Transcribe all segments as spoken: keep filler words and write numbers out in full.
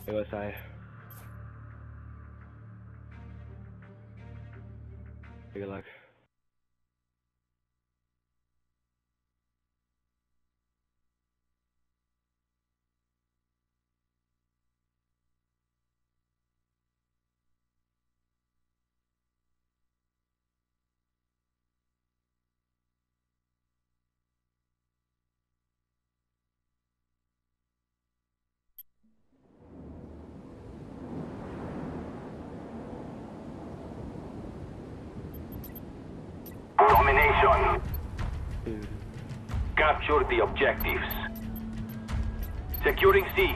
go side. Good luck. Domination. Capture the objectives. Securing C.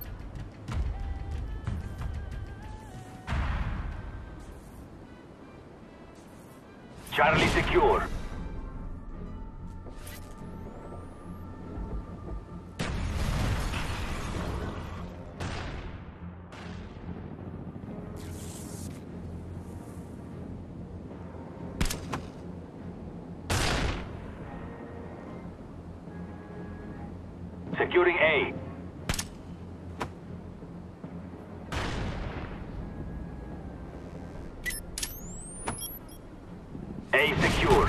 Charlie secure. Securing A. A secure.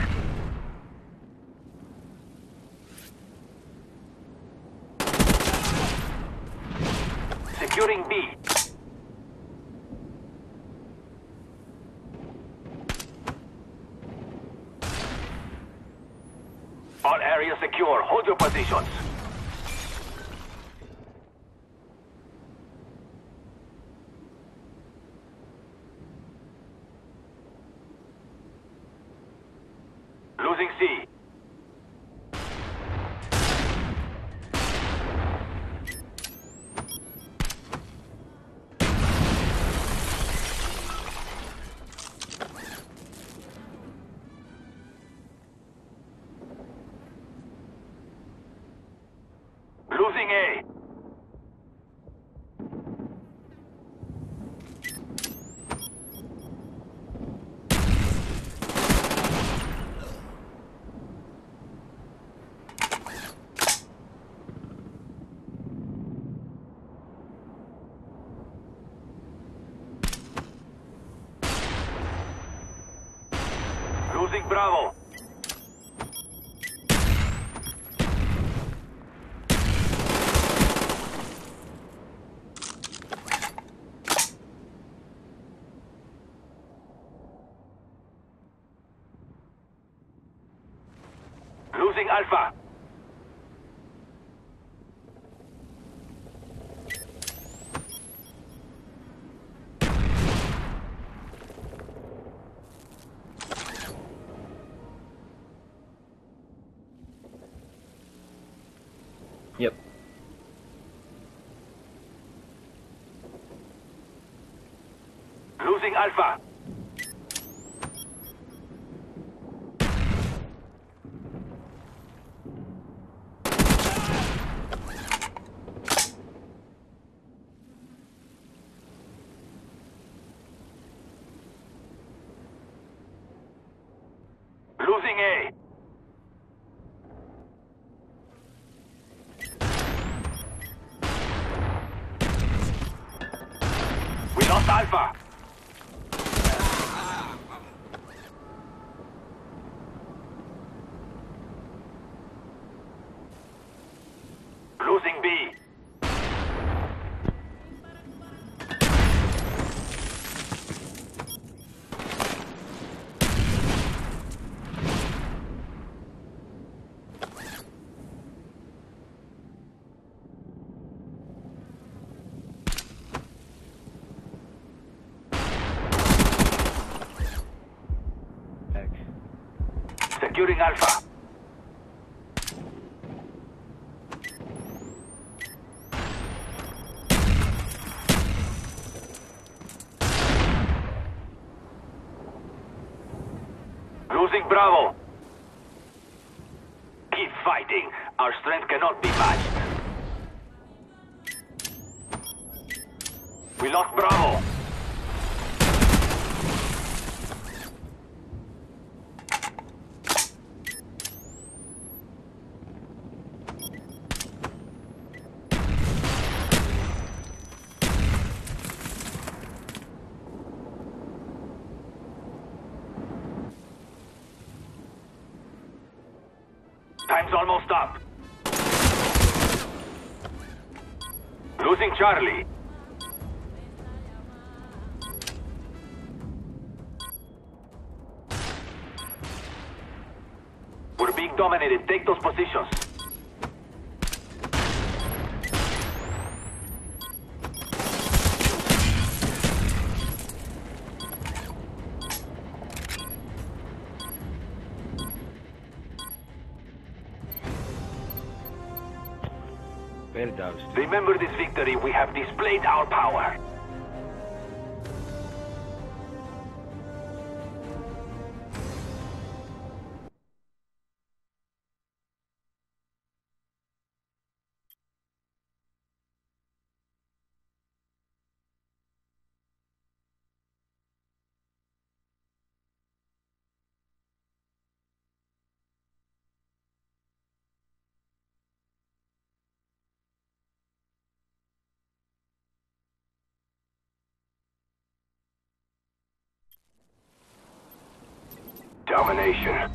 Securing B. All areas secure. Hold your positions. Losing C. Losing A. Losing Bravo. Losing Alpha. Yep. Losing Alpha. Losing A. We lost Alpha. Losing B. Securing Alpha. Losing Bravo. Keep fighting. Our strength cannot be matched. We lost Bravo. Time's almost up. Losing Charlie. We're being dominated. Take those positions. Verdade. Remember this victory. We have displayed our power. Domination.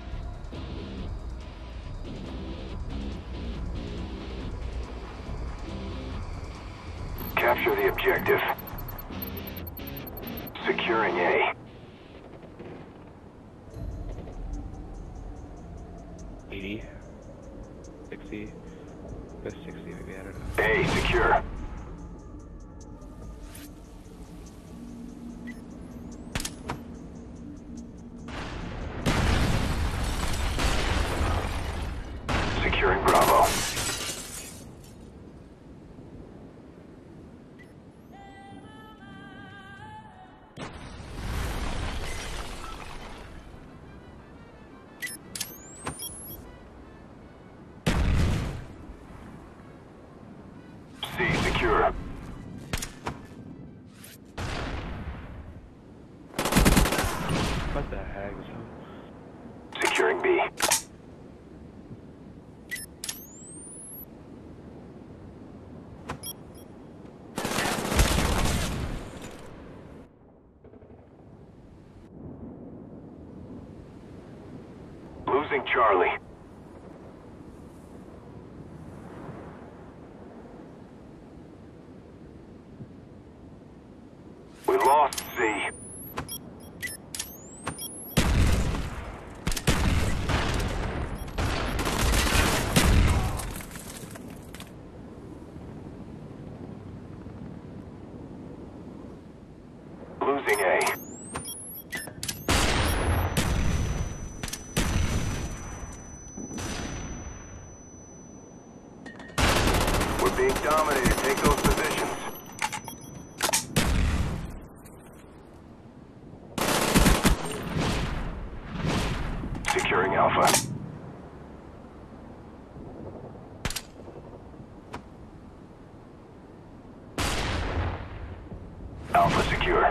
Capture the objective. Securing A. eighty. sixty. That's sixty maybe, I don't know. A secure. Securing Bravo. C secure. What the heck? So... Securing B. Losing Charlie. We lost C. Losing A. We're being dominated. Take those positions. Securing Alpha. Alpha secure.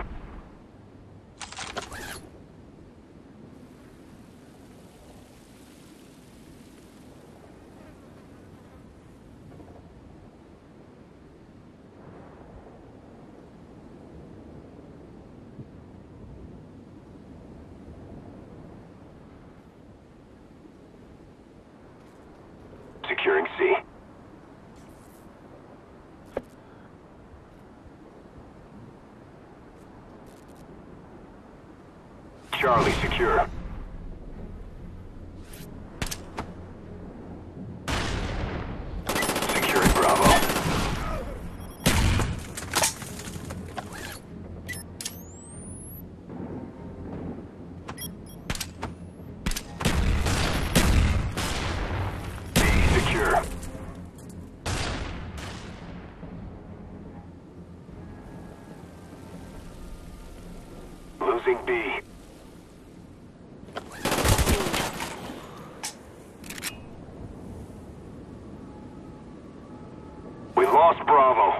Securing C. Charlie secure. Securing Bravo. B secure. Losing B. We lost Bravo.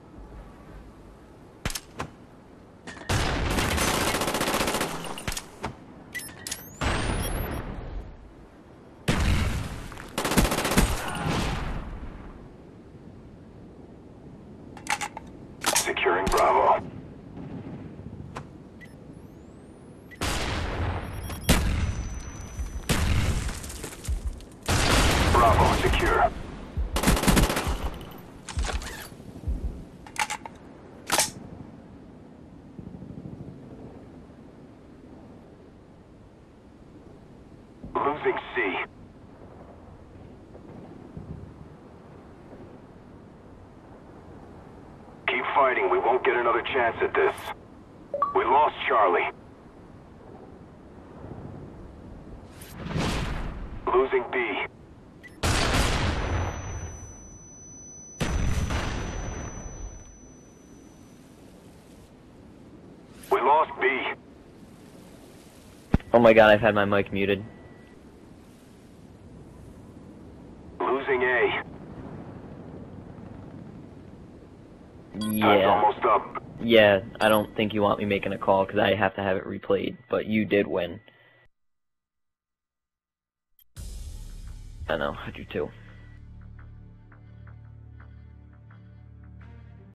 Securing Bravo. Losing C. Keep fighting. We won't get another chance at this. We lost Charlie. Losing B. We lost B. Oh my god, I've had my mic muted. Losing A. Time's Yeah. almost up. Yeah, I don't think you want me making a call because I have to have it replayed, but you did win. I know, I do too.